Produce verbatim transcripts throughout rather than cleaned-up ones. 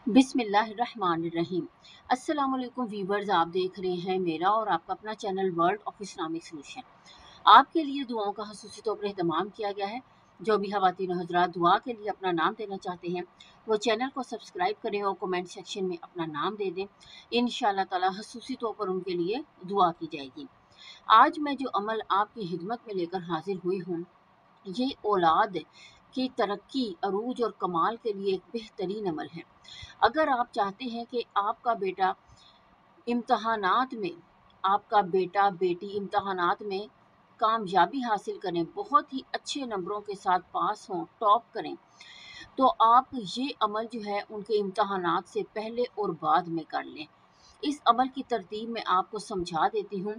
बिस्मिल्लाहिर्रहमानिर्रहीम। अस्सलाम वालेकुम व्यूवर्स, आप देख रहे हैं मेरा और आपका अपना channel world of Islamic solution. आपके लिए दुआओं का खसूसी तौर पर एहतमाम किया गया है। जो भी ख़वातीन हज़रात दुआ के लिए अपना नाम देना चाहते हैं वो चैनल को सब्सक्राइब करें और कमेंट सेक्शन में अपना नाम दे दें। इंशाअल्लाह ताला खसूसी तौर पर उनके लिए दुआ की जाएगी। आज मैं जो अमल आपकी खिदमत में लेकर हाजिर हुई हूँ, ये औलाद की तरक्की, अरूज और कमाल के लिए एक बेहतरीन अमल है। अगर आप चाहते हैं कि आपका बेटा इम्तहानात में आपका बेटा बेटी इम्तहानात में कामयाबी हासिल करें, बहुत ही अच्छे नंबरों के साथ पास हों, टॉप करें, तो आप ये अमल जो है उनके इम्तहानात से पहले और बाद में कर लें। इस अमल की तरतीब मैं आपको समझा देती हूँ।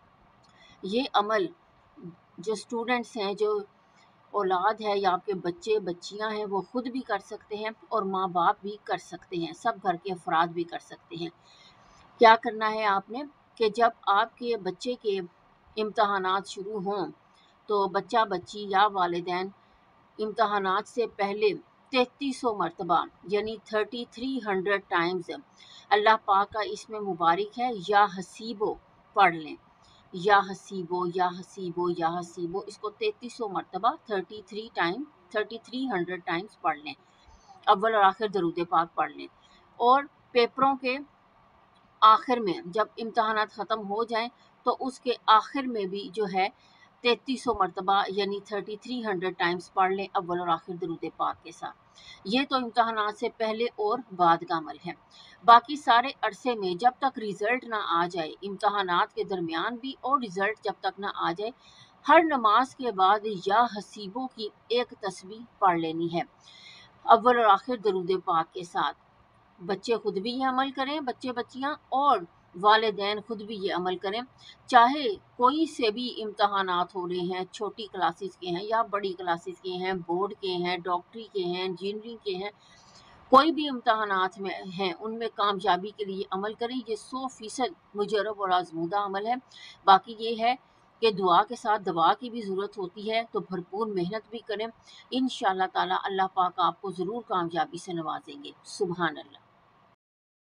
ये अमल जो स्टूडेंट्स हैं, जो औलाद है या आपके बच्चे बच्चियां हैं, वो खुद भी कर सकते हैं और माँ बाप भी कर सकते हैं, सब घर के अफराद भी कर सकते हैं। क्या करना है आपने कि जब आपके बच्चे के इम्तहानात शुरू हों तो बच्चा बच्ची या वालिदैन इम्तहानात से पहले तैंतीस सौ मरतबा यानी थर्टी थ्री हंड्रेड टाइम्स अल्लाह पाक का इसमें मुबारक है या हसीबो पढ़ लें। या हसीबो या हसीबो या हसीबो इसको तैंतीस सौ मरतबा thirty three time thirty three hundred times पढ़ लें। अव्वल और आखिर दरूद पाक पढ़ लें और पेपरों के आखिर में जब इम्तहानात ख़त्म हो जाएं तो उसके आखिर में भी जो है तैंतीस सौ मरतबा यानी थर्टी थ्री हंड्रेड टाइम्स पढ़ लें अव्वल और आखिर दरूद पाक के साथ। ये तो इम्तहानात से पहले और बाद का अमल है। बाकी सारे अरसे में जब तक रिज़ल्ट ना आ जाए, इम्तहानात के दरमियान भी और रिज़ल्ट जब तक ना आ जाए, हर नमाज के बाद या हसीबों की एक तस्बीह पढ़ लेनी है अव्वल और आखिर दरूद पाक के साथ। बच्चे खुद भी ये अमल करें, बच्चे बच्चियां, और वालिदैन खुद भी ये अमल करें। चाहे कोई से भी इम्तहानात हो रहे हैं, छोटी क्लासेस के हैं या बड़ी क्लासेस के हैं, बोर्ड के हैं, डॉक्टरी के हैं, इंजीनियरिंग के हैं, कोई भी इम्तहानात में हैं, उनमें कामयाबी के लिए अमल करें। ये सौ फीसद मुजरब और आजमूदा अमल है। बाकी ये है कि दुआ के साथ दवा की भी ज़रूरत होती है, तो भरपूर मेहनत भी करें। इंशाअल्लाह ताला अल्लाह पाक आपको ज़रूर कामयाबी से नवाजेंगे। सुभान अल्लाह।